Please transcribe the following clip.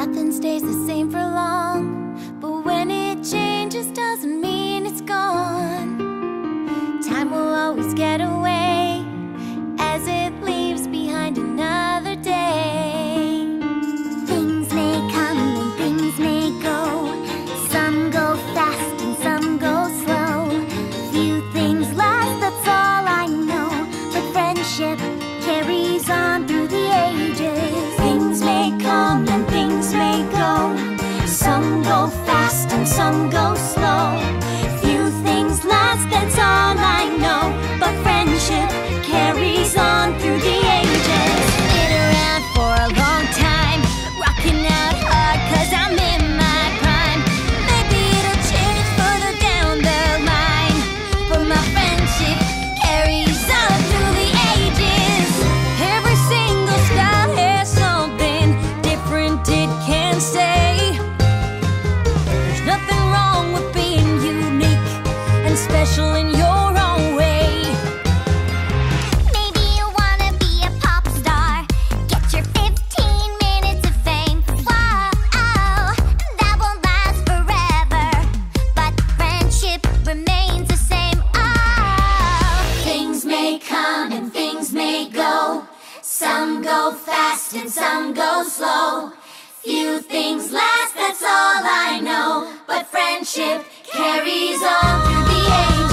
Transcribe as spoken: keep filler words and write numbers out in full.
Nothing stays the same for long, but when it changes doesn't mean it's gone. Time will always get away as it leaves behind another day. Things may come and things may go. Some go fast and some go slow. Few things last, that's all I know. But friendship carries on through the ages. Things may come and things may go. Some go fast and some go slow. Few things last, that's all I know. But friendship carries on through the ages. Been around for a long time, rocking out hard cause I'm in my prime. Maybe it'll change further down the line, but my friendship carries on through the ages. Every single style has something different it can say. There's nothing wrong with being unique and special in your own way. Maybe you wanna be a pop star, get your fifteen minutes of fame. Whoa, that won't last forever, but friendship remains the same. Oh, Things may come and things may go. Some go fast and some go slow. Few things last, that's all I know. But friendship carries on through the ages.